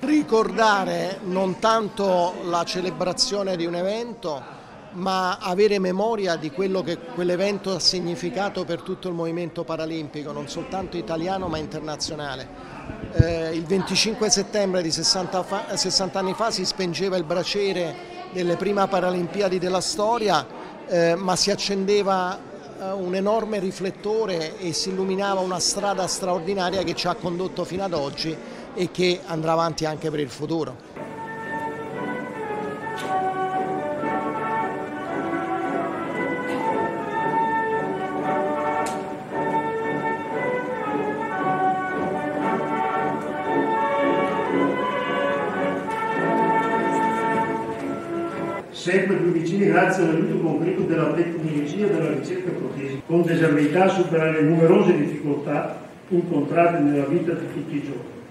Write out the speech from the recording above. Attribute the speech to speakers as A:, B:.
A: Ricordare non tanto la celebrazione di un evento, ma avere memoria di quello che quell'evento ha significato per tutto il movimento paralimpico, non soltanto italiano ma internazionale. Il 25 settembre di 60 anni fa si spengeva il braciere delle prime Paralimpiadi della storia, ma si accendeva un enorme riflettore e si illuminava una strada straordinaria che ci ha condotto fino ad oggi e che andrà avanti anche per il futuro.
B: Sempre più vicini grazie all'aiuto concreto della tecnologia e della ricerca protesica, con disabilità a superare le numerose difficoltà incontrate nella vita di tutti i giorni.